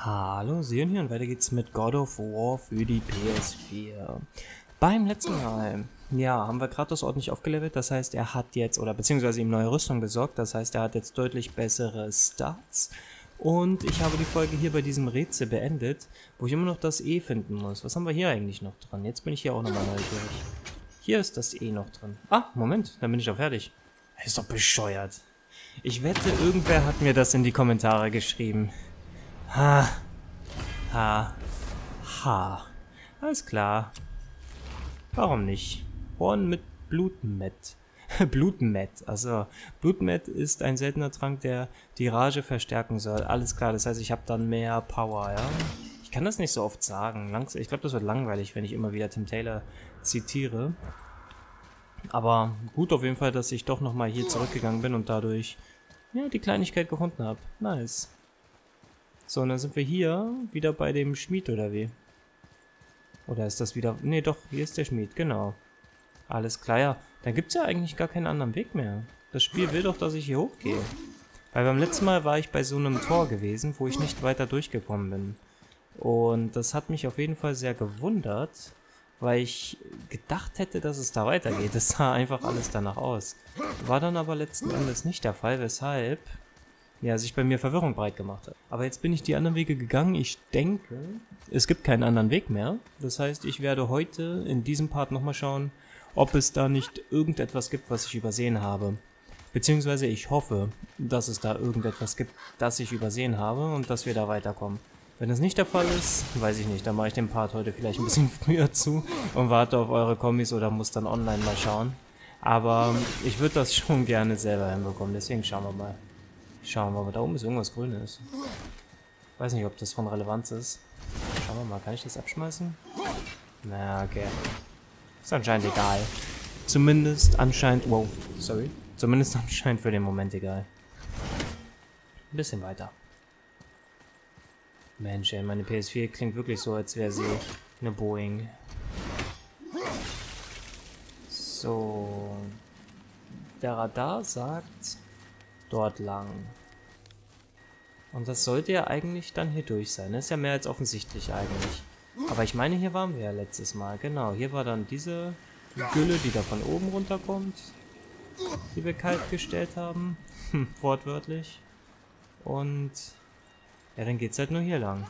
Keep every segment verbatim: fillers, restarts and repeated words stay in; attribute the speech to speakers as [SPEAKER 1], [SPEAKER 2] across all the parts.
[SPEAKER 1] Hallo, Sion hier und weiter geht's mit God of War für die P S vier. Beim letzten Mal, ja, haben wir Kratos ordentlich aufgelevelt, das heißt, er hat jetzt, oder beziehungsweise ihm neue Rüstung besorgt, das heißt, er hat jetzt deutlich bessere Stats. Und ich habe die Folge hier bei diesem Rätsel beendet, wo ich immer noch das E finden muss. Was haben wir hier eigentlich noch dran? Jetzt bin ich hier auch nochmal neugierig. Hier ist das E noch drin. Ah, Moment, dann bin ich auch fertig. Ist doch bescheuert. Ich wette, irgendwer hat mir das in die Kommentare geschrieben. Ha. Ha. Ha. Alles klar. Warum nicht? Horn mit Blutmett. Blutmett. Also, Blutmett ist ein seltener Trank, der die Rage verstärken soll. Alles klar, das heißt, ich habe dann mehr Power, ja? Ich kann das nicht so oft sagen. Langs ich glaube, das wird langweilig, wenn ich immer wieder Tim Taylor zitiere. Aber gut auf jeden Fall, dass ich doch nochmal hier zurückgegangen bin und dadurch, ja, die Kleinigkeit gefunden habe. Nice. So, und dann sind wir hier wieder bei dem Schmied, oder wie? Oder ist das wieder... Ne, doch, hier ist der Schmied, genau. Alles klar, ja. Dann gibt es ja eigentlich gar keinen anderen Weg mehr. Das Spiel will doch, dass ich hier hochgehe. Weil beim letzten Mal war ich bei so einem Tor gewesen, wo ich nicht weiter durchgekommen bin. Und das hat mich auf jeden Fall sehr gewundert, weil ich gedacht hätte, dass es da weitergeht. Das sah einfach alles danach aus. War dann aber letzten Endes nicht der Fall, weshalb... ja, sich bei mir Verwirrung breit gemacht hat. Aber jetzt bin ich die anderen Wege gegangen. Ich denke, es gibt keinen anderen Weg mehr. Das heißt, ich werde heute in diesem Part nochmal schauen, ob es da nicht irgendetwas gibt, was ich übersehen habe. Beziehungsweise ich hoffe, dass es da irgendetwas gibt, das ich übersehen habe und dass wir da weiterkommen. Wenn es nicht der Fall ist, weiß ich nicht, dann mache ich den Part heute vielleicht ein bisschen früher zu und warte auf eure Kommis oder muss dann online mal schauen. Aber ich würde das schon gerne selber hinbekommen, deswegen schauen wir mal. Schauen wir mal, da oben ist irgendwas Grünes. Weiß nicht, ob das von Relevanz ist. Schauen wir mal, kann ich das abschmeißen? Na, okay. Ist anscheinend egal. Zumindest anscheinend... wow, sorry. Zumindest anscheinend für den Moment egal. Ein bisschen weiter. Mensch, ey, meine P S vier klingt wirklich so, als wäre sie eine Boeing. So. Der Radar sagt... dort lang. Und das sollte ja eigentlich dann hier durch sein. Das ist ja mehr als offensichtlich eigentlich. Aber ich meine, hier waren wir ja letztes Mal. Genau, hier war dann diese Gülle, die da von oben runterkommt. Die wir kalt gestellt haben. Hm, wortwörtlich. Und... ja, dann geht's halt nur hier lang.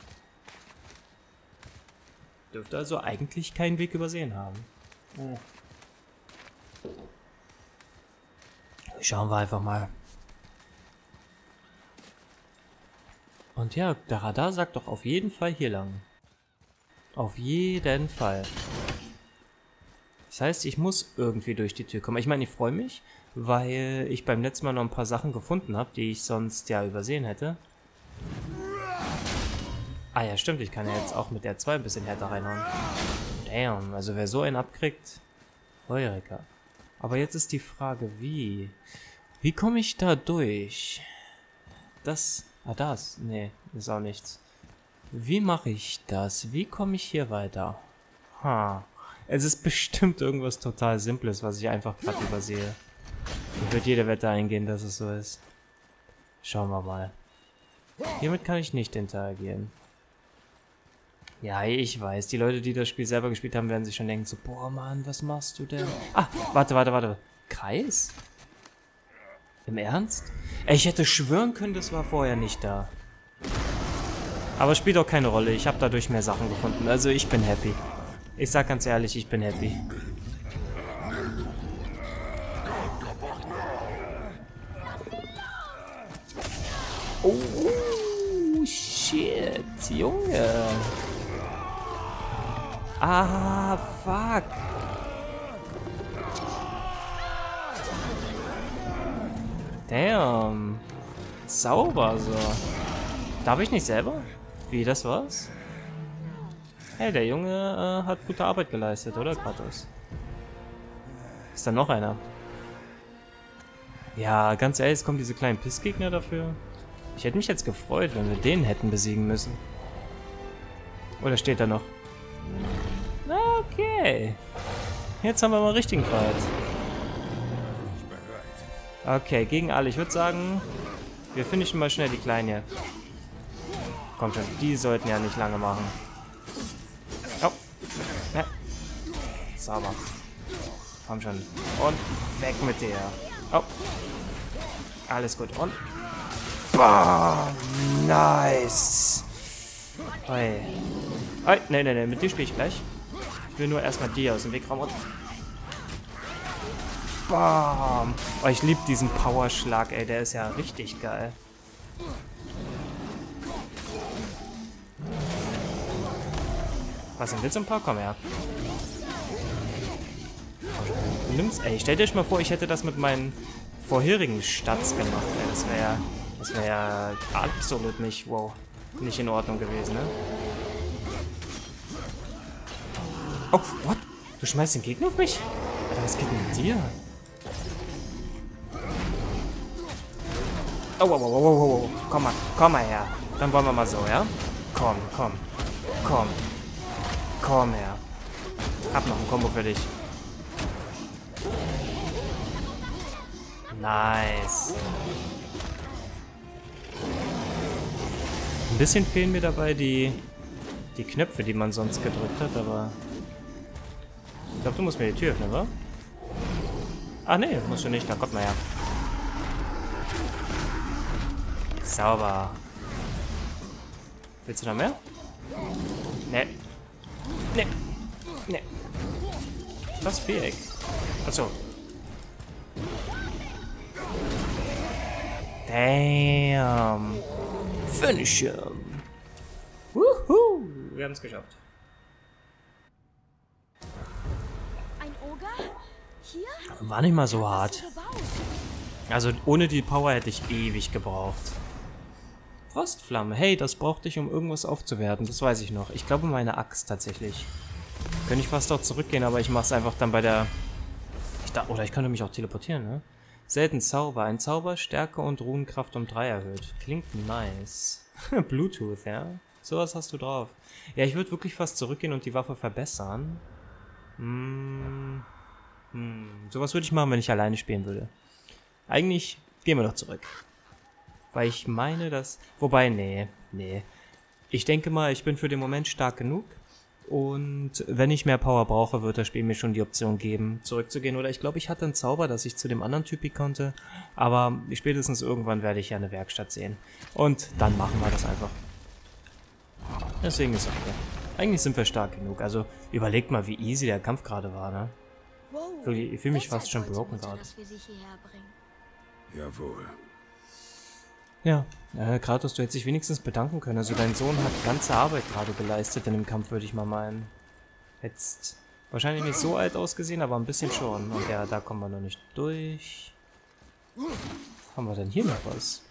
[SPEAKER 1] Dürfte also eigentlich keinen Weg übersehen haben. Oh. Schauen wir einfach mal. Und ja, der Radar sagt doch auf jeden Fall hier lang. Auf jeden Fall. Das heißt, ich muss irgendwie durch die Tür kommen. Ich meine, ich freue mich, weil ich beim letzten Mal noch ein paar Sachen gefunden habe, die ich sonst ja übersehen hätte. Ah ja, stimmt, ich kann ja jetzt auch mit R zwei ein bisschen härter reinhauen. Damn, also wer so einen abkriegt, Heureka. Aber jetzt ist die Frage, wie? Wie komme ich da durch? Das... ah, das? Nee, ist auch nichts. Wie mache ich das? Wie komme ich hier weiter? Ha. Es ist bestimmt irgendwas total Simples, was ich einfach gerade übersehe. Ich würde jede Wette eingehen, dass es so ist. Schauen wir mal. Hiermit kann ich nicht interagieren. Ja, ich weiß. Die Leute, die das Spiel selber gespielt haben, werden sich schon denken so, boah, Mann, was machst du denn? Ah, warte, warte, warte. Kreis? Im Ernst? Ich hätte schwören können, das war vorher nicht da. Aber spielt auch keine Rolle. Ich habe dadurch mehr Sachen gefunden. Also ich bin happy. Ich sag ganz ehrlich, ich bin happy. Oh, shit, Junge. Ah, fuck. Damn. Sauber so. Darf ich nicht selber? Wie, das war's? Hey, der Junge äh, hat gute Arbeit geleistet, oder, Kratos? Ist da noch einer? Ja, ganz ehrlich, es kommen diese kleinen Pissgegner dafür. Ich hätte mich jetzt gefreut, wenn wir den hätten besiegen müssen. Oder steht da noch? Okay. Jetzt haben wir mal einen richtigen Fight. Okay, gegen alle. Ich würde sagen, wir finishen mal schnell die Kleinen hier. komm schon, die sollten ja nicht lange machen. Oh. Ja. Sauber. Komm schon. Und weg mit dir. Oh. Alles gut. Und. Boah, nice. Oi. Oi, ne, ne, ne, mit dir spiele ich gleich. Ich will nur erstmal die aus dem Weg räumen und. Bam. Oh, ich liebe diesen Powerschlag, ey. Der ist ja richtig geil. Was denn, willst du ein paar? Komm her. Du nimmst, ey, stell dir mal vor, ich hätte das mit meinen vorherigen Stats gemacht, ey. Das wäre das wäre ja absolut nicht, wow, nicht in Ordnung gewesen, ne? Oh, what? Du schmeißt den Gegner auf mich? Alter, was geht denn mit dir? Oh, wow, wow, wow, wow, wow. Komm mal, komm mal her. Dann wollen wir mal so, ja? Komm, komm, komm. Komm her. Hab noch ein Kombo für dich. Nice. Ein bisschen fehlen mir dabei die, die Knöpfe, die man sonst gedrückt hat, aber... Ich glaube, du musst mir die Tür öffnen, oder? Ach nee, musst du nicht, dann kommt mal her. Sauber. Willst du noch mehr? Nee. Nee. Nee. Das Viereck. Achso. Damn. Finish him. Wuhu. Wir haben es geschafft.
[SPEAKER 2] Ein Oger? Hier?
[SPEAKER 1] War nicht mal so hart. Also ohne die Power hätte ich ewig gebraucht. Frostflamme. Hey, das brauchte ich, um irgendwas aufzuwerten. Das weiß ich noch. Ich glaube meine Axt tatsächlich. Könnte ich fast auch zurückgehen, aber ich mache es einfach dann bei der... Ich da Oder ich könnte mich auch teleportieren, ne? Selten Zauber. Ein Zauber, Stärke und Runenkraft um drei erhöht. Klingt nice. Bluetooth, ja? Sowas hast du drauf. Ja, ich würde wirklich fast zurückgehen und die Waffe verbessern. Hm. Hm. Sowas würde ich machen, wenn ich alleine spielen würde. Eigentlich gehen wir doch zurück. Weil ich meine, dass... Wobei, nee, nee. Ich denke mal, ich bin für den Moment stark genug. Und wenn ich mehr Power brauche, wird das Spiel mir schon die Option geben, zurückzugehen. Oder ich glaube, ich hatte einen Zauber, dass ich zu dem anderen Typi konnte. Aber spätestens irgendwann werde ich ja eine Werkstatt sehen. Und dann machen wir das einfach. Deswegen ist okay. Eigentlich sind wir stark genug. Also überlegt mal, wie easy der Kampf gerade war, ne? Wirklich, ich fühle mich fast schon broken gerade.
[SPEAKER 3] Jawohl.
[SPEAKER 1] Ja, äh, Kratos, du hättest dich wenigstens bedanken können. Also dein Sohn hat ganze Arbeit gerade geleistet in dem Kampf, würde ich mal meinen. Hättest wahrscheinlich nicht so alt ausgesehen, aber ein bisschen schon. Und ja, da kommen wir noch nicht durch. Haben wir denn hier noch was?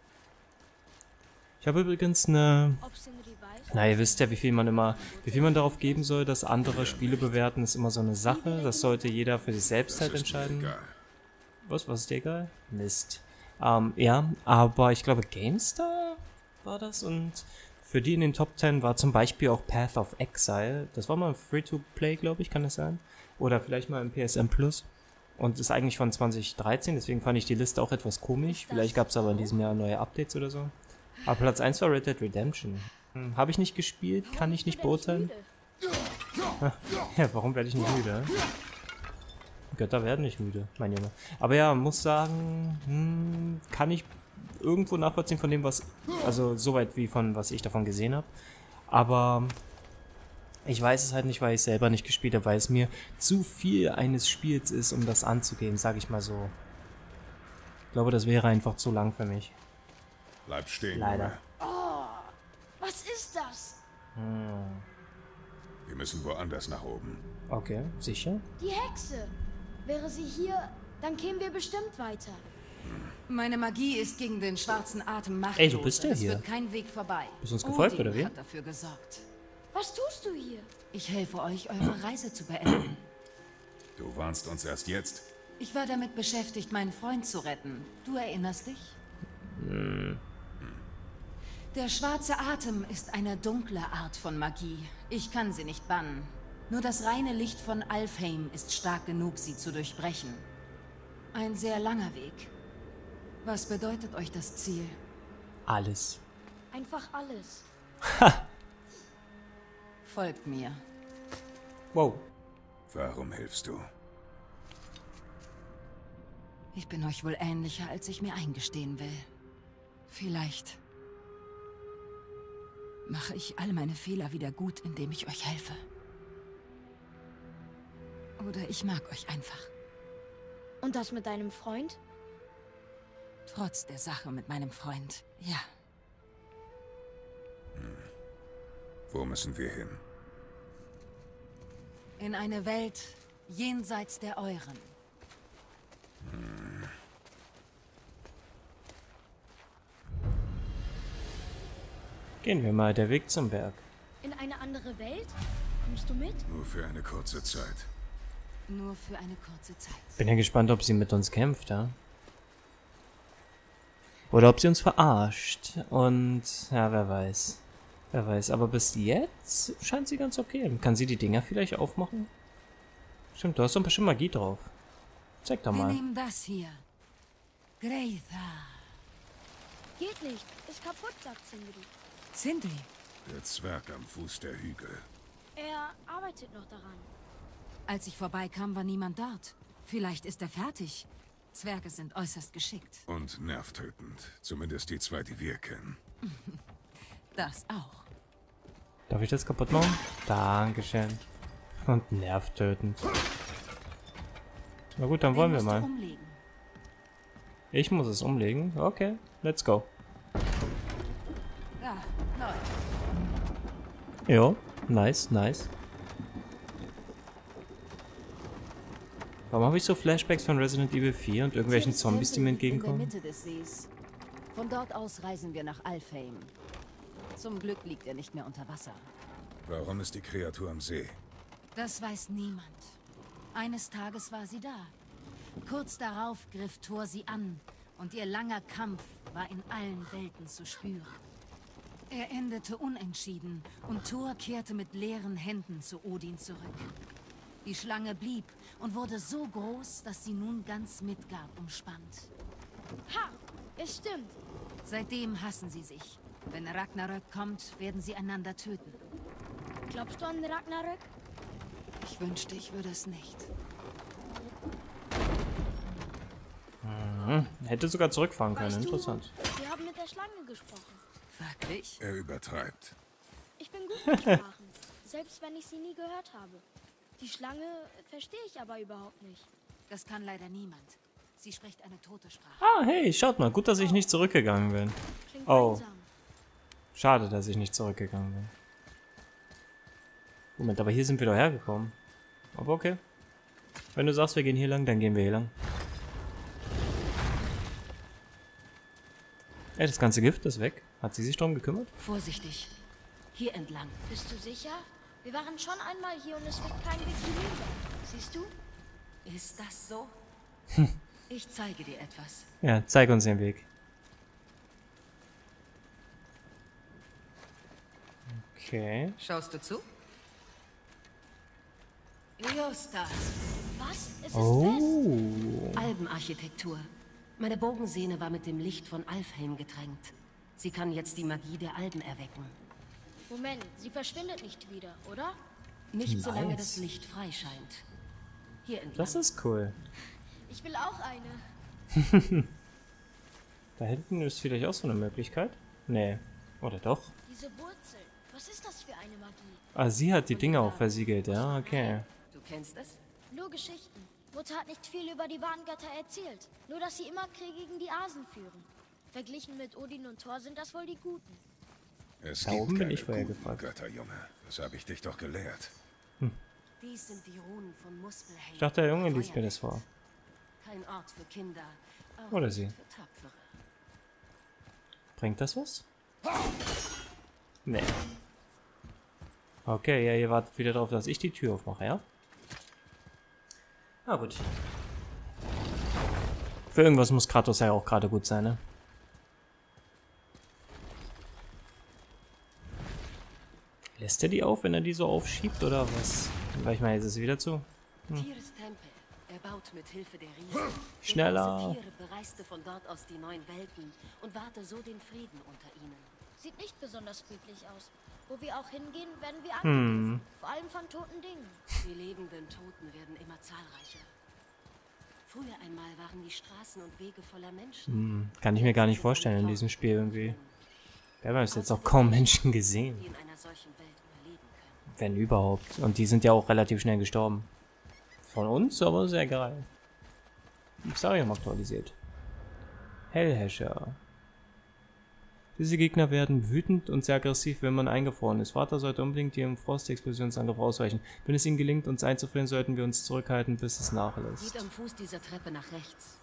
[SPEAKER 1] Ich habe übrigens eine... Na, ihr wisst ja, wie viel man immer... Wie viel man darauf geben soll, dass andere Spiele bewerten, ist immer so eine Sache. Das sollte jeder für sich selbst halt entscheiden. Was? Was ist dir egal? Mist. Ähm, ja, aber ich glaube GameStar war das und für die in den Top zehn war zum Beispiel auch Path of Exile. Das war mal Free-to-Play, glaube ich, kann das sein? Oder vielleicht mal im P S N Plus. Und ist eigentlich von zwanzig dreizehn, deswegen fand ich die Liste auch etwas komisch. Vielleicht gab es aber in diesem Jahr neue Updates oder so. Aber Platz eins war Red Dead Redemption. Hm, habe ich nicht gespielt, kann ich nicht beurteilen. Ja, warum werde ich nicht müde? Götter werden nicht müde, mein Junge. Aber ja, muss sagen, hm, kann ich irgendwo nachvollziehen von dem, was... Also soweit wie von, was ich davon gesehen habe. Aber ich weiß es halt nicht, weil ich selber nicht gespielt habe, weil es mir zu viel eines Spiels ist, um das anzugehen, sage ich mal so. Ich glaube, das wäre einfach zu lang für mich.
[SPEAKER 3] Bleib stehen,
[SPEAKER 1] Leider.
[SPEAKER 2] Oh, was ist das?
[SPEAKER 1] Hm.
[SPEAKER 3] Wir müssen woanders nach oben.
[SPEAKER 1] Okay, sicher?
[SPEAKER 2] Die Hexe. Wäre sie hier, dann kämen wir bestimmt weiter.
[SPEAKER 4] Meine Magie ist gegen den schwarzen Atem machtlos.
[SPEAKER 1] Ey, du bist ja
[SPEAKER 4] und es
[SPEAKER 1] hier.
[SPEAKER 4] wird kein Weg vorbei.
[SPEAKER 1] Bist uns gefolgt,
[SPEAKER 4] Odin
[SPEAKER 1] oder wie?
[SPEAKER 4] hat dafür gesorgt.
[SPEAKER 2] Was tust du hier?
[SPEAKER 4] Ich helfe euch, eure Reise zu beenden.
[SPEAKER 3] Du warnst uns erst jetzt.
[SPEAKER 4] Ich war damit beschäftigt, meinen Freund zu retten. Du erinnerst dich?
[SPEAKER 1] Hm.
[SPEAKER 4] Der schwarze Atem ist eine dunkle Art von Magie. Ich kann sie nicht bannen. Nur das reine Licht von Alfheim ist stark genug, sie zu durchbrechen. Ein sehr langer Weg. Was bedeutet euch das Ziel?
[SPEAKER 1] Alles.
[SPEAKER 2] Einfach alles.
[SPEAKER 1] Ha!
[SPEAKER 4] Folgt mir.
[SPEAKER 1] Wow.
[SPEAKER 3] Warum hilfst du?
[SPEAKER 4] Ich bin euch wohl ähnlicher, als ich mir eingestehen will. Vielleicht mache ich all meine Fehler wieder gut, indem ich euch helfe. Oder ich mag euch einfach.
[SPEAKER 2] Und das mit deinem Freund?
[SPEAKER 4] Trotz der Sache mit meinem Freund, ja.
[SPEAKER 3] Wo müssen wir hin?
[SPEAKER 4] In eine Welt jenseits der euren.
[SPEAKER 1] Gehen wir mal der Weg zum Berg.
[SPEAKER 2] In eine andere Welt? Kommst du mit?
[SPEAKER 3] Nur für eine kurze Zeit.
[SPEAKER 4] Nur für eine kurze Zeit.
[SPEAKER 1] Bin ja gespannt, ob sie mit uns kämpft, ja? Oder ob sie uns verarscht. Und, ja, wer weiß. Wer weiß, aber bis jetzt scheint sie ganz okay. Kann sie die Dinger vielleicht aufmachen? Stimmt, du hast doch bestimmt Magie drauf. Zeig doch
[SPEAKER 4] Wir
[SPEAKER 1] mal.
[SPEAKER 4] nehmen das hier. Greitha.
[SPEAKER 2] Geht nicht. Ist kaputt, sagt Sindri.
[SPEAKER 4] Sindri.
[SPEAKER 3] Der Zwerg am Fuß der Hügel.
[SPEAKER 2] Er arbeitet noch daran.
[SPEAKER 4] Als ich vorbeikam, war niemand dort. Vielleicht ist er fertig. Zwerge sind äußerst geschickt.
[SPEAKER 3] Und nervtötend. Zumindest die zwei, die wir kennen.
[SPEAKER 4] Das auch.
[SPEAKER 1] Darf ich das kaputt machen? Dankeschön. Und nervtötend. Na gut, dann wollen wir
[SPEAKER 4] Den musst
[SPEAKER 1] mal.
[SPEAKER 4] du umlegen.
[SPEAKER 1] Ich muss es umlegen. Okay, let's go.
[SPEAKER 4] Ja, läuft.
[SPEAKER 1] Jo, nice, nice. Warum habe ich so Flashbacks von Resident Evil vier und irgendwelchen Zombies, die mir entgegenkommen?
[SPEAKER 5] In der Mitte des Sees. Von dort aus reisen wir nach Alfheim. Zum Glück liegt er nicht mehr unter Wasser.
[SPEAKER 3] Warum ist die Kreatur am See?
[SPEAKER 4] Das weiß niemand. Eines Tages war sie da. Kurz darauf griff Thor sie an und ihr langer Kampf war in allen Welten zu spüren. Er endete unentschieden und Thor kehrte mit leeren Händen zu Odin zurück. Die Schlange blieb und wurde so groß, dass sie nun ganz Midgard umspannt.
[SPEAKER 2] Ha! Es stimmt.
[SPEAKER 4] Seitdem hassen sie sich. Wenn Ragnarök kommt, werden sie einander töten.
[SPEAKER 2] Glaubst du an Ragnarök?
[SPEAKER 4] Ich wünschte, ich würde es nicht.
[SPEAKER 1] Mhm. Hätte sogar zurückfahren können,
[SPEAKER 2] Weißt du,
[SPEAKER 1] interessant.
[SPEAKER 2] wir haben mit der Schlange gesprochen.
[SPEAKER 4] Wirklich?
[SPEAKER 3] Er übertreibt.
[SPEAKER 2] Ich bin gut mit Sprachen, selbst wenn ich sie nie gehört habe. Die Schlange verstehe ich aber überhaupt nicht.
[SPEAKER 4] Das kann leider niemand. Sie spricht eine tote Sprache.
[SPEAKER 1] Ah, hey, schaut mal, gut, dass ich nicht zurückgegangen bin.
[SPEAKER 2] Klingt
[SPEAKER 1] Oh.
[SPEAKER 2] einsam.
[SPEAKER 1] Schade, dass ich nicht zurückgegangen bin. Moment, aber hier sind wir doch hergekommen. Aber okay. Wenn du sagst, wir gehen hier lang, dann gehen wir hier lang. Ey, das ganze Gift ist weg. Hat sie sich drum gekümmert?
[SPEAKER 5] Vorsichtig. Hier entlang.
[SPEAKER 2] Bist du sicher? Wir waren schon einmal hier und es wird kein Weg hinüber. Siehst du?
[SPEAKER 5] Ist das so? Ich zeige dir etwas.
[SPEAKER 1] Ja, zeig uns den Weg. Okay.
[SPEAKER 4] Schaust du zu? Josta.
[SPEAKER 2] Was? Es ist fest.
[SPEAKER 1] Oh.
[SPEAKER 5] Albenarchitektur. Meine Bogensehne war mit dem Licht von Alfheim getränkt. Sie kann jetzt die Magie der Alben erwecken.
[SPEAKER 2] Moment, sie verschwindet nicht wieder, oder?
[SPEAKER 5] Nicht
[SPEAKER 1] Nice.
[SPEAKER 5] solange das Licht frei scheint. Hier entlang.
[SPEAKER 1] Das ist cool.
[SPEAKER 2] Ich will auch eine.
[SPEAKER 1] Da hinten ist vielleicht auch so eine Möglichkeit. Nee. Oder doch?
[SPEAKER 2] Diese Wurzel. Was ist das für eine Magie?
[SPEAKER 1] Ah, sie hat die Dinge auch versiegelt, ja, okay.
[SPEAKER 5] Du kennst es?
[SPEAKER 2] Nur Geschichten. Mutter hat nicht viel über die wahren Götter erzählt. Nur, dass sie immer Krieg gegen die Asen führen. Verglichen mit Odin und Thor sind das wohl die Guten.
[SPEAKER 3] Es
[SPEAKER 1] Da
[SPEAKER 3] gibt
[SPEAKER 1] oben bin
[SPEAKER 3] keine
[SPEAKER 1] ich vorher
[SPEAKER 3] guten
[SPEAKER 1] gefragt.
[SPEAKER 3] Götter, Junge. Das habe ich dich doch gelehrt.
[SPEAKER 5] Dies sind die Runen von Muspelheim.
[SPEAKER 1] Ich dachte, der Junge liest mir das vor.
[SPEAKER 5] Kein Ort für Kinder. Auch
[SPEAKER 1] Oder
[SPEAKER 5] nicht
[SPEAKER 1] sie.
[SPEAKER 5] für Tapfere.
[SPEAKER 1] Bringt das was? Nee. Okay, ja, ihr wartet wieder darauf, dass ich die Tür aufmache, ja? Na gut. Für irgendwas muss Kratos ja auch gerade gut sein, ne? Lässt er die auf, wenn er die so aufschiebt, oder was? Weil ich meine, jetzt ist es wieder zu.
[SPEAKER 5] Tiers Tempel, erbaut mit Hilfe der Riesen.
[SPEAKER 1] Schneller.
[SPEAKER 5] Der große Tiere bereiste von dort aus die neuen Welten und wahrte so den Frieden unter ihnen.
[SPEAKER 2] Sieht nicht besonders friedlich aus. Wo wir auch hingehen, werden wir angegriffen.
[SPEAKER 1] Hm.
[SPEAKER 2] Vor allem von toten Dingen.
[SPEAKER 5] Die lebenden Toten werden immer zahlreicher. Früher einmal waren die Straßen und Wege voller Menschen.
[SPEAKER 1] Hm. Kann ich mir gar nicht vorstellen in diesem Spiel irgendwie. Wir haben jetzt auch kaum Menschen gesehen.
[SPEAKER 5] Die in einer solchen Welt überleben können.
[SPEAKER 1] Wenn überhaupt. Und die sind ja auch relativ schnell gestorben. Von uns, aber sehr geil. Xarium aktualisiert. Hellhäscher. Diese Gegner werden wütend und sehr aggressiv, wenn man eingefroren ist. Vater sollte unbedingt ihrem Frostexplosionsangriff ausweichen. Wenn es ihnen gelingt, uns einzufrieren, sollten wir uns zurückhalten, bis es nachlässt.
[SPEAKER 5] Geht am Fuß dieser Treppe nach rechts.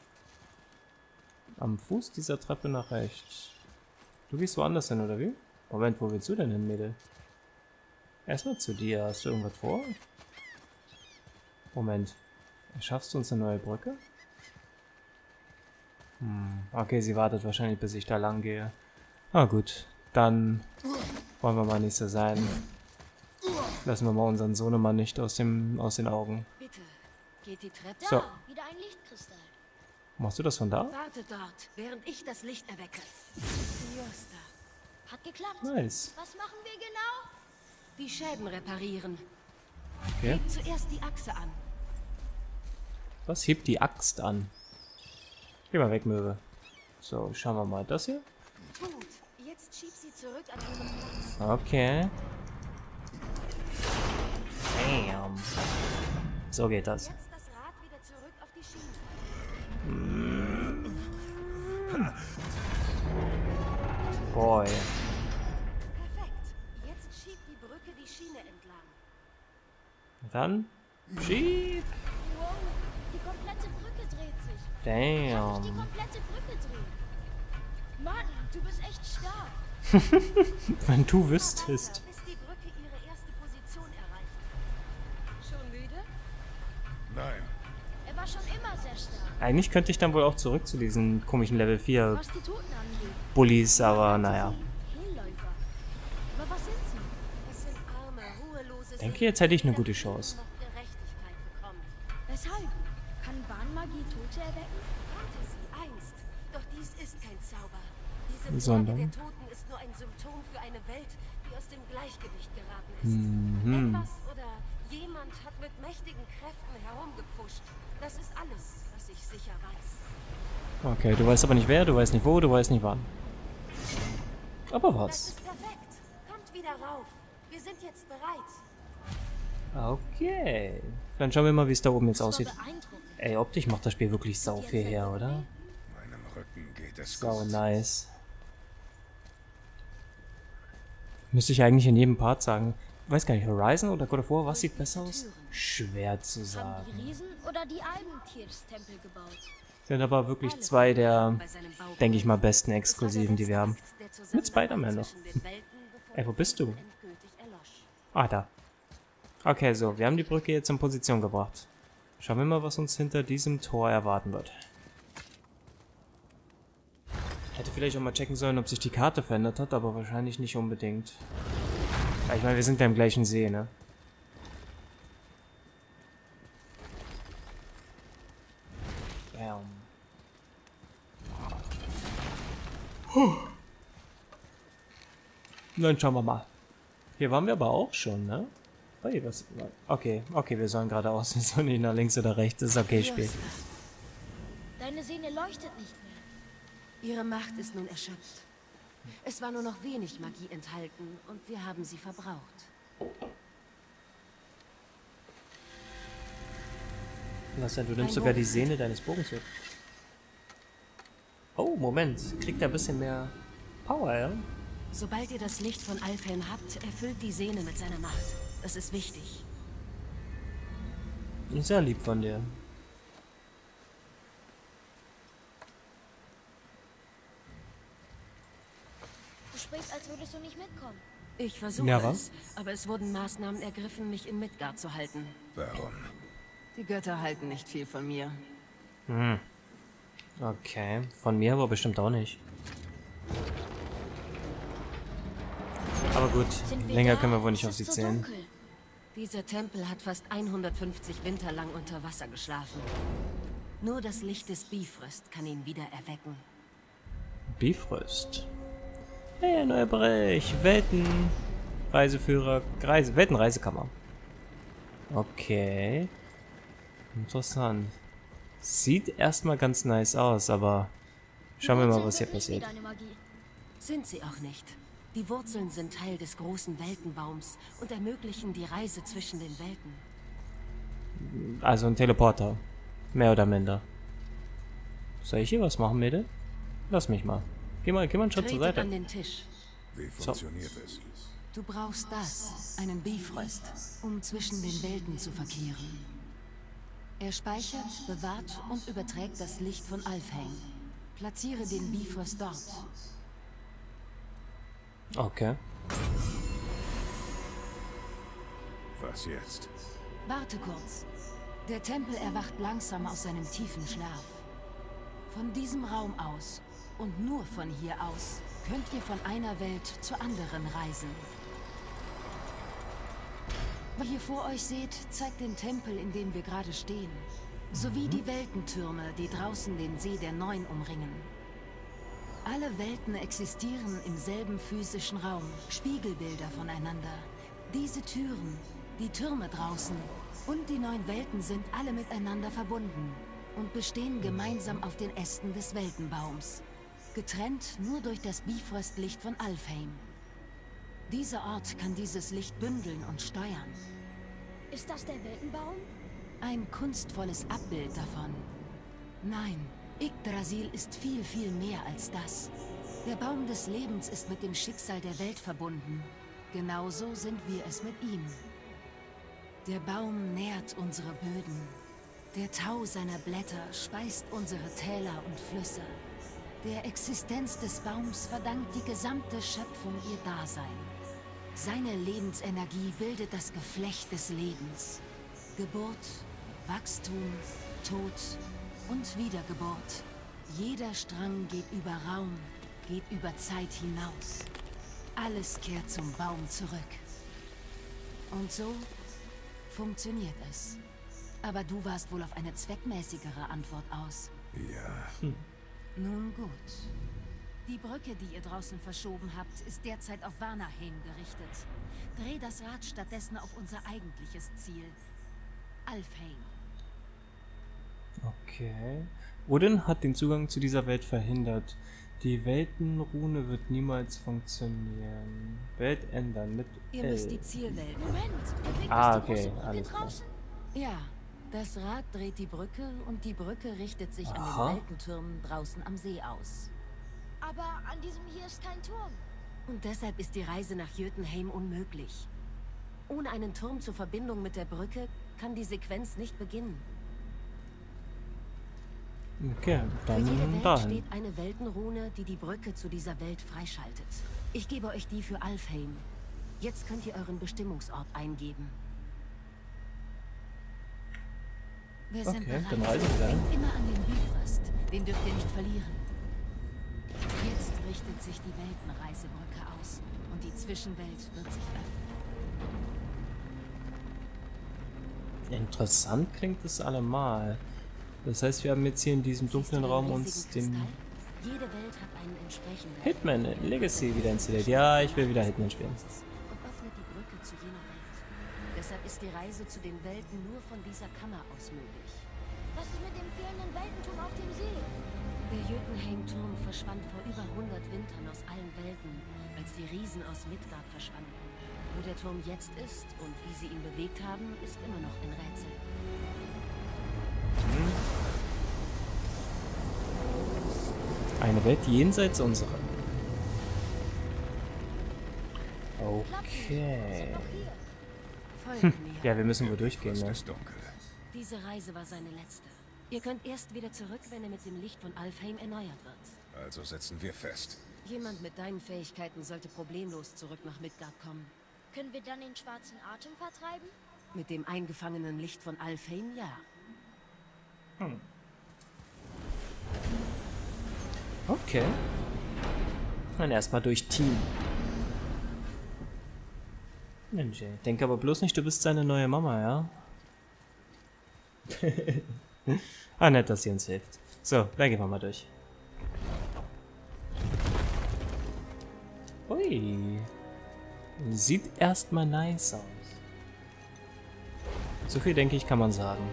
[SPEAKER 1] Am Fuß dieser Treppe nach rechts. Du gehst woanders hin, oder wie? Moment, wo willst du denn hin, Mädel? Erstmal zu dir. Hast du irgendwas vor? Moment. Schaffst du uns eine neue Brücke? Hm. Okay, sie wartet wahrscheinlich, bis ich da lang gehe. Ah gut, dann wollen wir mal nicht so sein. Lassen wir mal unseren Sohnemann nicht aus, dem, aus den Augen.
[SPEAKER 5] Bitte, geht die Treppe.
[SPEAKER 2] Da,
[SPEAKER 1] So.
[SPEAKER 2] wieder ein Lichtkristall.
[SPEAKER 1] Machst du das von da?
[SPEAKER 5] Warte dort, während ich das Licht erwecke. Fürster.
[SPEAKER 2] Hat geklappt.
[SPEAKER 1] Nice.
[SPEAKER 2] Was machen wir genau?
[SPEAKER 5] Die Schäden reparieren.
[SPEAKER 1] Okay.
[SPEAKER 5] Leg zuerst die Achse an.
[SPEAKER 1] Was hebt die Axt an? Geh mal weg, Möwe. So, schauen wir mal. Das hier?
[SPEAKER 5] Gut, jetzt schieb sie zurück an ihren Platz.
[SPEAKER 1] Okay. Bam. So geht das.
[SPEAKER 5] Jetzt das Rad wieder zurück auf die Schiene.
[SPEAKER 1] Boy.
[SPEAKER 5] Perfekt. Jetzt schiebt die Brücke die Schiene entlang.
[SPEAKER 1] Dann. Schieb.
[SPEAKER 2] Wow, die komplette Brücke dreht sich. Kann ich die
[SPEAKER 1] Damn.
[SPEAKER 2] komplette Brücke drehen? Mann, du bist echt stark.
[SPEAKER 1] Wenn du
[SPEAKER 5] Weiter,
[SPEAKER 1] wüsstest.
[SPEAKER 5] bis die Brücke ihre erste Position erreicht. Schon müde?
[SPEAKER 3] Nein,
[SPEAKER 2] Er war schon immer sehr stark.
[SPEAKER 1] Eigentlich könnte ich dann wohl auch zurück zu diesen komischen Level vier
[SPEAKER 2] Was die Toten angeht.
[SPEAKER 1] Bullies, aber naja.
[SPEAKER 2] Hellläufer. Aber was sind sie?
[SPEAKER 5] Es sind arme, ruhelose
[SPEAKER 1] Denke,
[SPEAKER 5] Seelen,
[SPEAKER 1] jetzt hätte ich eine
[SPEAKER 5] die
[SPEAKER 1] gute
[SPEAKER 5] dafür
[SPEAKER 1] Chance.
[SPEAKER 5] noch Gerechtigkeit bekommen.
[SPEAKER 2] Weshalb? Kann Warnmagie Tote erwecken?
[SPEAKER 5] Kannte sie einst, doch dies ist kein Zauber. Diese
[SPEAKER 1] Sondern?
[SPEAKER 5] Plage der Toten ist nur ein Symptom für eine Welt, die aus dem Gleichgewicht geraten ist.
[SPEAKER 1] Mhm.
[SPEAKER 5] Etwas oder jemand hat mit mächtigen Kräften herumgepfuscht. Das ist alles, was ich sicher weiß.
[SPEAKER 1] Okay, du weißt aber nicht wer, du weißt nicht wo, du weißt nicht wann. Aber
[SPEAKER 5] Das
[SPEAKER 1] was?
[SPEAKER 5] ist perfekt. Kommt wieder rauf. Wir sind jetzt bereit.
[SPEAKER 1] Okay. Dann schauen wir mal, wie es da oben jetzt
[SPEAKER 2] Das war
[SPEAKER 1] aussieht.
[SPEAKER 2] beeindruckend.
[SPEAKER 1] Ey, optisch macht das Spiel wirklich sau viel her, oder?
[SPEAKER 3] meinem Rücken geht es
[SPEAKER 1] Sau
[SPEAKER 3] gut.
[SPEAKER 1] nice. Müsste ich eigentlich in jedem Part sagen. Weiß gar nicht, Horizon oder God of War, was sieht besser aus? Schwer zu
[SPEAKER 2] Haben
[SPEAKER 1] sagen.
[SPEAKER 2] die Riesen oder die Albentierstempel gebaut?
[SPEAKER 1] Sind aber wirklich zwei der,
[SPEAKER 5] Bei seinem Bau
[SPEAKER 1] denke ich mal, besten
[SPEAKER 5] Es war der
[SPEAKER 1] Exklusiven, die wir haben.
[SPEAKER 5] letzte Akt der
[SPEAKER 1] Mit
[SPEAKER 5] Zusammenarbeit
[SPEAKER 1] Spider-Man noch.
[SPEAKER 5] zwischen den Welten, bevor
[SPEAKER 1] Ey, wo bist du?
[SPEAKER 5] endgültig erlosch.
[SPEAKER 1] Ah, da. Okay, so, wir haben die Brücke jetzt in Position gebracht. Schauen wir mal, was uns hinter diesem Tor erwarten wird. Hätte vielleicht auch mal checken sollen, ob sich die Karte verändert hat, aber wahrscheinlich nicht unbedingt. Ja, ich meine, wir sind ja im gleichen See, ne? Bam. Dann schauen wir mal. Hier waren wir aber auch schon, ne? Hey, was? Okay, okay, wir sollen geradeaus, wir sollen nicht nach links oder rechts. Ist okay, Spiel.
[SPEAKER 2] Deine Sehne leuchtet nicht mehr.
[SPEAKER 5] Ihre Macht ist nun erschöpft. Es war nur noch wenig Magie enthalten und wir haben sie verbraucht.
[SPEAKER 1] Was denn? Du nimmst sogar die Sehne deines Bogens weg. Oh, Moment. Kriegt er ein bisschen mehr Power, ja?
[SPEAKER 5] Sobald ihr das Licht von Alfheim habt, erfüllt die Sehne mit seiner Macht. Das ist wichtig.
[SPEAKER 1] Sehr lieb von dir.
[SPEAKER 2] Du sprichst, als würdest du nicht mitkommen.
[SPEAKER 5] Ich versuche
[SPEAKER 1] Ja, was?
[SPEAKER 5] es, aber es wurden Maßnahmen ergriffen, mich in Midgard zu halten.
[SPEAKER 3] Warum?
[SPEAKER 5] Die Götter halten nicht viel von mir.
[SPEAKER 1] Hm. Okay. Von mir aber bestimmt auch nicht. Aber gut,
[SPEAKER 2] Sind wir
[SPEAKER 1] länger
[SPEAKER 2] da?
[SPEAKER 1] können wir wohl nicht
[SPEAKER 2] Es
[SPEAKER 1] auf sie
[SPEAKER 2] ist so
[SPEAKER 1] zählen.
[SPEAKER 2] dunkel.
[SPEAKER 5] Dieser Tempel hat fast hundertfünfzig Winter lang unter Wasser geschlafen. Nur das Licht des Bifrost kann ihn wieder erwecken.
[SPEAKER 1] Bifrost. Hey, ein neuer Bereich. Welten. Reiseführer. Reise, Weltenreisekammer. Okay. Interessant. Sieht erstmal ganz nice aus, aber schauen wir mal, was hier passiert.
[SPEAKER 5] Sind sie auch nicht. Die Wurzeln sind Teil des großen Weltenbaums und ermöglichen die Reise zwischen den Welten.
[SPEAKER 1] Also ein Teleporter. Mehr oder minder. Soll ich hier was machen, Mädel? Lass mich mal. Geh mal, geh mal einen Schritt zur Seite.
[SPEAKER 5] An den Tisch.
[SPEAKER 3] Wie funktioniert es?
[SPEAKER 4] Du brauchst das, einen Bifrost, um zwischen den Welten zu verkehren. Er speichert, bewahrt und überträgt das Licht von Alfheim. Platziere den Bifrost dort.
[SPEAKER 1] Okay.
[SPEAKER 3] Was jetzt?
[SPEAKER 4] Warte kurz. Der Tempel erwacht langsam aus seinem tiefen Schlaf. Von diesem Raum aus und nur von hier aus könnt ihr von einer Welt zur anderen reisen. Was ihr vor euch seht, zeigt den Tempel, in dem wir gerade stehen, sowie die Weltentürme, die draußen den See der Neun umringen. Alle Welten existieren im selben physischen Raum, Spiegelbilder voneinander. Diese Türen, die Türme draußen und die neun Welten sind alle miteinander verbunden und bestehen gemeinsam auf den Ästen des Weltenbaums, getrennt nur durch das Bifrostlicht von Alfheim. Dieser Ort kann dieses Licht bündeln und steuern.
[SPEAKER 2] Ist das der Weltenbaum?
[SPEAKER 4] Ein kunstvolles Abbild davon. Nein, Yggdrasil ist viel, viel mehr als das. Der Baum des Lebens ist mit dem Schicksal der Welt verbunden. Genauso sind wir es mit ihm. Der Baum nährt unsere Böden. Der Tau seiner Blätter speist unsere Täler und Flüsse. Der Existenz des Baums verdankt die gesamte Schöpfung ihr Dasein. Seine Lebensenergie bildet das Geflecht des Lebens. Geburt, Wachstum, Tod und Wiedergeburt. Jeder Strang geht über Raum, geht über Zeit hinaus. Alles kehrt zum Baum zurück. Und so funktioniert es. Aber du warst wohl auf eine zweckmäßigere Antwort aus.
[SPEAKER 3] Ja.
[SPEAKER 1] Hm.
[SPEAKER 4] Nun gut. Die Brücke, die ihr draußen verschoben habt, ist derzeit auf Vanaheim gerichtet. Dreh das Rad stattdessen auf unser eigentliches Ziel. Alfheim.
[SPEAKER 1] Okay. Odin hat den Zugang zu dieser Welt verhindert. Die Weltenrune wird niemals funktionieren. Welt ändern mit
[SPEAKER 4] Ihr
[SPEAKER 1] L.
[SPEAKER 4] müsst die Zielwelt.
[SPEAKER 2] Moment, bewegt
[SPEAKER 1] Ah,
[SPEAKER 2] sich die
[SPEAKER 1] okay,
[SPEAKER 2] große Brücke
[SPEAKER 1] alles klar.
[SPEAKER 2] draußen?
[SPEAKER 4] Ja, das Rad dreht die Brücke und die Brücke richtet sich
[SPEAKER 1] Aha.
[SPEAKER 4] an den Weltentürmen draußen am See aus.
[SPEAKER 2] Aber an diesem hier ist kein Turm.
[SPEAKER 5] Und deshalb ist die Reise nach Jötunheim unmöglich. Ohne einen Turm zur Verbindung mit der Brücke kann die Sequenz nicht beginnen.
[SPEAKER 1] Okay,
[SPEAKER 5] Für jede
[SPEAKER 1] dann
[SPEAKER 5] Welt
[SPEAKER 1] dahin.
[SPEAKER 5] steht eine Weltenrune, die die Brücke zu dieser Welt freischaltet. Ich gebe euch die für Alfheim. Jetzt könnt ihr euren Bestimmungsort eingeben.
[SPEAKER 4] Wir sind
[SPEAKER 1] Okay,
[SPEAKER 4] bereit.
[SPEAKER 1] dann reisen wir dahin.
[SPEAKER 4] Denkt immer an den Bifrost. Den dürft ihr nicht verlieren. Jetzt richtet sich die Weltenreisebrücke aus und die Zwischenwelt wird sich öffnen.
[SPEAKER 1] Interessant klingt es allemal. Das heißt, wir haben jetzt hier in diesem dunklen Raum uns den
[SPEAKER 5] Jede Welt hat einen entsprechenden
[SPEAKER 1] Hitman in Legacy wieder installiert. Ja, ich will wieder Hitman spielen.
[SPEAKER 5] und öffnet die Brücke zu jener Welt. Deshalb ist die Reise zu den Welten nur von dieser Kammer aus möglich.
[SPEAKER 2] Was ist mit dem fehlenden Weltenturm auf dem See?
[SPEAKER 5] Der Jötunheim-Turm verschwand vor über hundert Wintern aus allen Welten, als die Riesen aus Midgard verschwanden. Wo der Turm jetzt ist und wie sie ihn bewegt haben, ist immer noch ein Rätsel.
[SPEAKER 1] Eine Welt jenseits unserer. Okay.
[SPEAKER 5] Folgt mir.
[SPEAKER 1] Ja, wir müssen wohl durchgehen,
[SPEAKER 3] Fast
[SPEAKER 1] ne?
[SPEAKER 3] ist dunkel.
[SPEAKER 5] Diese Reise war seine letzte. Ihr könnt erst wieder zurück, wenn er mit dem Licht von Alfheim erneuert wird.
[SPEAKER 3] Also setzen wir fest.
[SPEAKER 5] Jemand mit deinen Fähigkeiten sollte problemlos zurück nach Midgard kommen.
[SPEAKER 2] Können wir dann den schwarzen Atem vertreiben?
[SPEAKER 5] Mit dem eingefangenen Licht von Alfheim, ja.
[SPEAKER 1] Okay. Dann erstmal durch Team. Mensch, ey. Denk aber bloß nicht, du bist seine neue Mama, ja? Ah, nett, dass sie uns hilft. So, dann gehen wir mal durch. Okay. Sieht erstmal nice aus. So viel, denke ich, kann man sagen.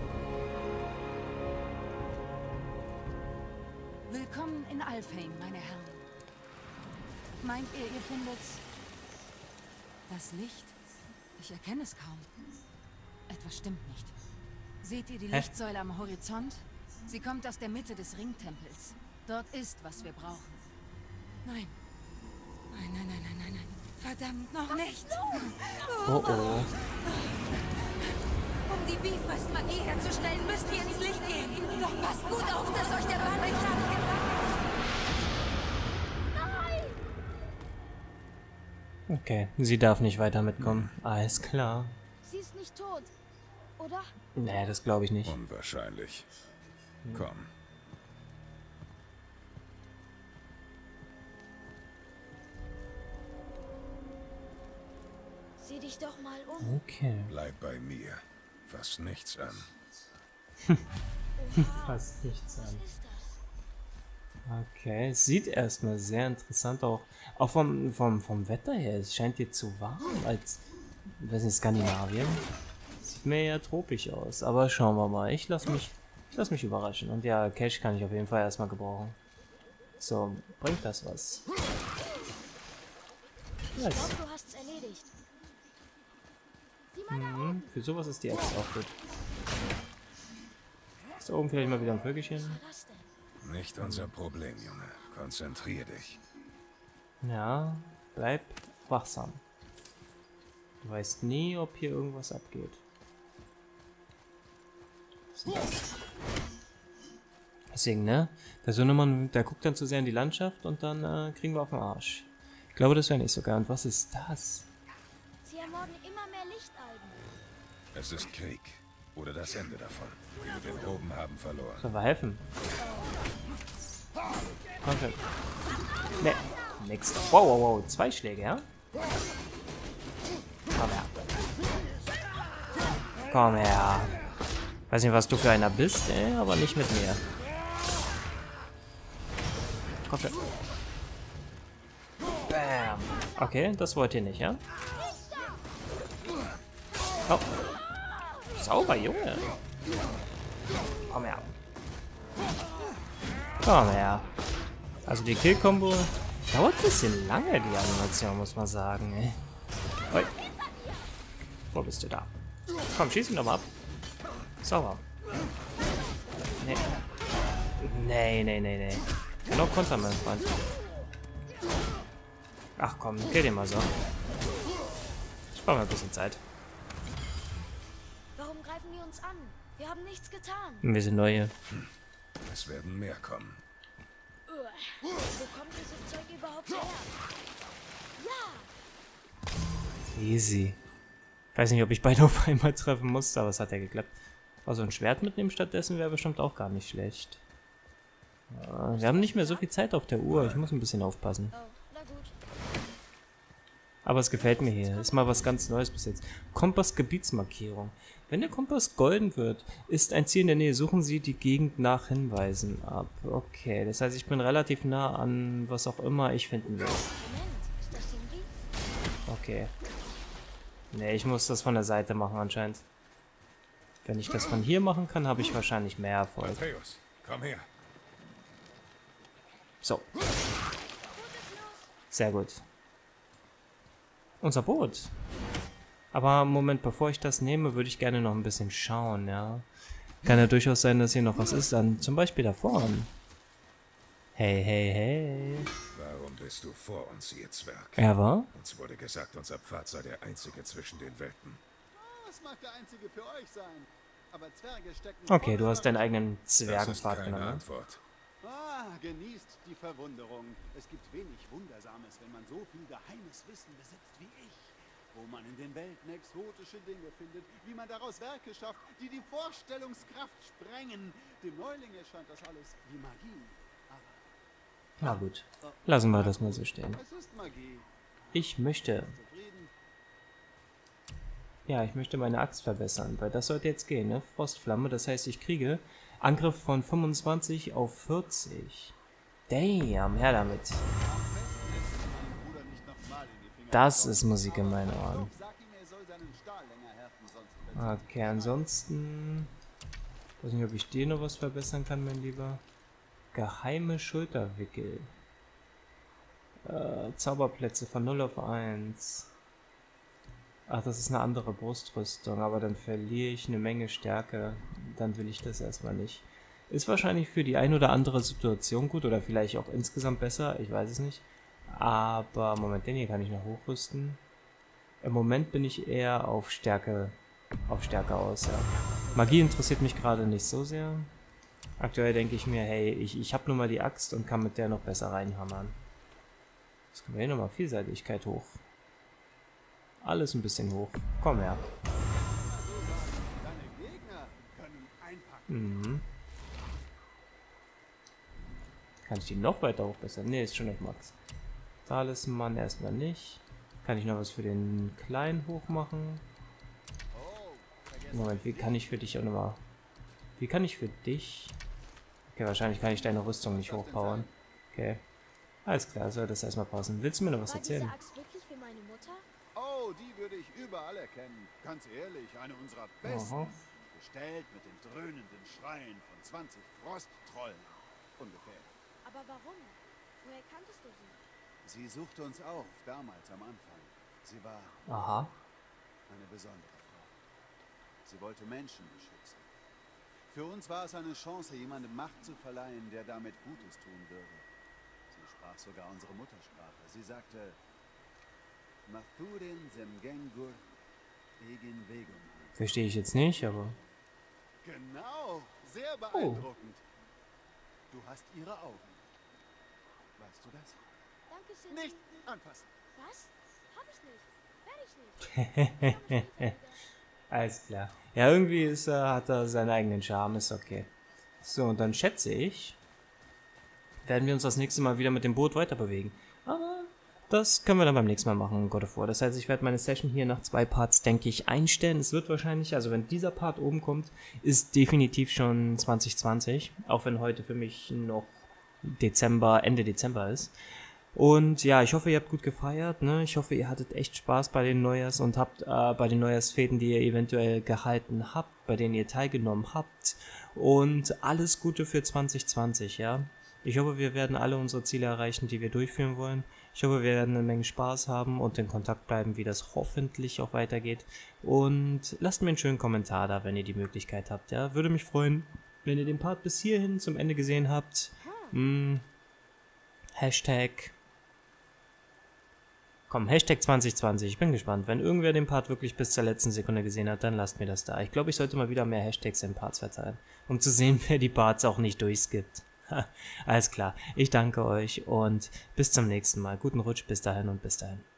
[SPEAKER 4] Willkommen in Alfheim, meine Herren. Meint ihr, ihr findet das Licht? Ich erkenne es kaum. Etwas stimmt nicht. Seht ihr die
[SPEAKER 1] Hä?
[SPEAKER 4] Lichtsäule am Horizont? Sie kommt aus der Mitte des Ringtempels. Dort ist, was wir brauchen. Nein. Nein, nein, nein, nein, nein, nein. Verdammt, noch nicht.
[SPEAKER 1] Oh oh.
[SPEAKER 4] Um die Bifrost-Magie herzustellen, müsst ihr ins Licht gehen. Doch passt gut auf, dass euch der Mann nicht hat.
[SPEAKER 1] Okay, sie darf nicht weiter mitkommen. Alles klar.
[SPEAKER 2] Sie ist nicht tot, oder?
[SPEAKER 1] Nee, das glaube ich nicht.
[SPEAKER 3] Unwahrscheinlich. Komm.
[SPEAKER 2] Sieh dich doch mal um.
[SPEAKER 1] Okay.
[SPEAKER 3] Bleib bei mir. Fass nichts an.
[SPEAKER 1] Fast nichts an.
[SPEAKER 2] Was ist das?
[SPEAKER 1] Okay, es sieht erstmal sehr interessant auch. Auch vom, vom, vom Wetter her. Es scheint hier zu warm als, ich weiß nicht, Skandinavien. Sieht mir eher tropisch aus. Aber schauen wir mal. Ich lasse mich, ich lass mich überraschen. Und ja, Cash kann ich auf jeden Fall erstmal gebrauchen. So, bringt das was?
[SPEAKER 2] Ich
[SPEAKER 1] Nice.
[SPEAKER 2] glaube, du hast's erledigt. Sieh mal da
[SPEAKER 1] Mhm, für sowas ist die Axt auch gut. Ist da oben vielleicht mal wieder ein Vögelchen?
[SPEAKER 2] was denn?
[SPEAKER 3] Nicht unser Problem, Junge. Konzentrier dich.
[SPEAKER 1] Ja, bleib wachsam. Du weißt nie, ob hier irgendwas abgeht. Was ist das? Deswegen, ne? Der Sohnemann, der guckt dann zu sehr in die Landschaft und dann äh, kriegen wir auf den Arsch. Ich glaube, das wäre nicht so geil. Und was ist das?
[SPEAKER 2] Sie ermorden immer mehr Lichtalben.
[SPEAKER 3] Es ist Krieg. Oder das Ende davon. Die mit den Roben haben verloren.
[SPEAKER 1] Sollen wir helfen? Okay. Ne, nix. Wow, wow, wow. Zwei Schläge, ja? Komm her. Komm her. Weiß nicht, was du für einer bist, ey, aber nicht mit mir. Komm schon. Bam. Okay, das wollt ihr nicht, ja? Oh. Sauber, Junge. Komm her. Komm her. Also die Kill-Kombo dauert ein bisschen lange, die Animation, muss man sagen, ey. Oi. Wo bist du da? Komm, schieß ihn doch mal ab. Sauber. Nee. Nee, nee, nee, nee. Kann auch kontern, mein Freund. Ach komm, kill den mal so. Sparen wir ein bisschen Zeit.
[SPEAKER 2] Warum greifen die uns an? Wir haben nichts getan.
[SPEAKER 1] Wir sind neue.
[SPEAKER 3] Es werden mehr kommen.
[SPEAKER 2] Wo kommt dieses Zeug überhaupt her? Ja!
[SPEAKER 1] Easy. Ich weiß nicht, ob ich beide auf einmal treffen musste, aber es hat ja geklappt. Also ein Schwert mitnehmen stattdessen wäre bestimmt auch gar nicht schlecht. Ja, wir haben nicht mehr so viel Zeit auf der Uhr. Ich muss ein bisschen aufpassen.
[SPEAKER 2] Oh, na gut.
[SPEAKER 1] Aber es gefällt mir hier. Ist mal was ganz Neues bis jetzt. Kompass-Gebietsmarkierung. Wenn der Kompass golden wird, ist ein Ziel in der Nähe. Suchen Sie die Gegend nach Hinweisen ab. Okay, das heißt, ich bin relativ nah an was auch immer ich finden will.
[SPEAKER 2] Moment, ist das Cindy?
[SPEAKER 1] Okay. Ne, ich muss das von der Seite machen anscheinend. Wenn ich das von hier machen kann, habe ich wahrscheinlich mehr Erfolg.
[SPEAKER 3] Matthäus, komm her.
[SPEAKER 1] So. Sehr gut. Unser Boot. Aber Moment, bevor ich das nehme, würde ich gerne noch ein bisschen schauen, ja. Kann ja durchaus sein, dass hier noch was ist, dann zum Beispiel da vorne. Hey, hey, hey.
[SPEAKER 3] Warum bist du vor uns, ihr Zwerg?
[SPEAKER 1] Er war?
[SPEAKER 3] Uns wurde gesagt, unser Pfad sei der einzige zwischen den Welten.
[SPEAKER 6] Das mag der einzige für euch sein. Aber Zwerge stecken...
[SPEAKER 1] Okay, du hast deinen eigenen
[SPEAKER 3] Das ist
[SPEAKER 1] Zwergenpfad
[SPEAKER 3] keine
[SPEAKER 1] genommen.
[SPEAKER 3] Antwort.
[SPEAKER 6] Ah, genießt die Verwunderung. Es gibt wenig Wundersames, wenn man so viel geheimes Wissen besitzt wie ich. Wo man in den Welten exotische Dinge findet, wie man daraus Werke schafft, die die Vorstellungskraft sprengen. Dem Neuling erscheint das alles wie Magie.
[SPEAKER 1] Na gut, lassen wir das mal so stehen.
[SPEAKER 6] Es ist Magie.
[SPEAKER 1] Ich möchte,
[SPEAKER 6] Zufrieden?
[SPEAKER 1] ja, ich möchte meine Axt verbessern, weil das sollte jetzt gehen, ne? Frostflamme, das heißt, ich kriege Angriff von fünfundzwanzig auf vierzig. Damn, her damit.
[SPEAKER 6] Am besten ist, wenn mein Bruder nicht noch
[SPEAKER 1] Das ist Musik in meinen Ohren. Okay, ansonsten... Ich weiß nicht, ob ich dir noch was verbessern kann, mein Lieber. Geheime Schulterwickel. Äh, Zauberplätze von null auf eins. Ach, das ist eine andere Brustrüstung, aber dann verliere ich eine Menge Stärke. Dann will ich das erstmal nicht. Ist wahrscheinlich für die ein oder andere Situation gut oder vielleicht auch insgesamt besser, ich weiß es nicht. Aber Moment, den hier kann ich noch hochrüsten. Im Moment bin ich eher auf Stärke, auf Stärke aus, ja. Magie interessiert mich gerade nicht so sehr. Aktuell denke ich mir, hey, ich, ich habe nur mal die Axt und kann mit der noch besser reinhammern. Jetzt können wir hier nochmal Vielseitigkeit hoch. Alles ein bisschen hoch. Komm her. Mhm. Kann ich die noch weiter hochbessern? Ne, ist schon auf Max. Talisman erstmal nicht. Kann ich noch was für den Kleinen hochmachen? Moment, wie kann ich für dich auch nochmal... Wie kann ich für dich... Okay, wahrscheinlich kann ich deine Rüstung nicht hochpowern. Okay. Alles klar, soll das erstmal pausen. Willst du mir noch was erzählen?
[SPEAKER 6] Oh, die würde ich überall erkennen. Ganz ehrlich, eine unserer besten.
[SPEAKER 1] Aha.
[SPEAKER 6] Gestellt mit den dröhnenden Schreien von zwanzig Frosttrollen. Ungefähr.
[SPEAKER 2] Aber warum? Woher kanntest du sie?
[SPEAKER 6] Sie suchte uns auf, damals am Anfang. Sie war
[SPEAKER 1] Aha.
[SPEAKER 6] eine besondere Frau. Sie wollte Menschen beschützen. Für uns war es eine Chance, jemandem Macht zu verleihen, der damit Gutes tun würde. Sie sprach sogar unsere Muttersprache. Sie sagte... Mathurin Semgengur Egin Vegum.
[SPEAKER 1] Verstehe ich jetzt nicht, aber...
[SPEAKER 6] Genau, sehr beeindruckend. Du hast ihre Augen. Weißt du das?
[SPEAKER 2] Danke, Cindy.
[SPEAKER 6] Nicht anfassen.
[SPEAKER 2] Was? Hab ich nicht. Werd ich nicht.
[SPEAKER 1] Alles klar. Ja, irgendwie ist, äh, hat er seinen eigenen Charme, ist okay. So, und dann schätze ich, werden wir uns das nächste Mal wieder mit dem Boot weiter bewegen. Aber das können wir dann beim nächsten Mal machen, God of War. Das heißt, ich werde meine Session hier nach zwei Parts, denke ich, einstellen. Es wird wahrscheinlich, also wenn dieser Part oben kommt, ist definitiv schon zwanzig zwanzig. Auch wenn heute für mich noch Dezember, Ende Dezember ist. Und ja, ich hoffe, ihr habt gut gefeiert, ne? Ich hoffe, ihr hattet echt Spaß bei den Neujahrs und habt äh, bei den Neujahrsfäden, die ihr eventuell gehalten habt, bei denen ihr teilgenommen habt. Und alles Gute für zwanzig zwanzig, ja? Ich hoffe, wir werden alle unsere Ziele erreichen, die wir durchführen wollen. Ich hoffe, wir werden eine Menge Spaß haben und in Kontakt bleiben, wie das hoffentlich auch weitergeht. Und lasst mir einen schönen Kommentar da, wenn ihr die Möglichkeit habt, ja? Würde mich freuen, wenn ihr den Part bis hierhin zum Ende gesehen habt. Hm. Hashtag... Komm, Hashtag zwanzig zwanzig, ich bin gespannt. Wenn irgendwer den Part wirklich bis zur letzten Sekunde gesehen hat, dann lasst mir das da. Ich glaube, ich sollte mal wieder mehr Hashtags in Parts verteilen, um zu sehen, wer die Parts auch nicht durchskippt. Alles klar, ich danke euch und bis zum nächsten Mal. Guten Rutsch, bis dahin und bis dahin.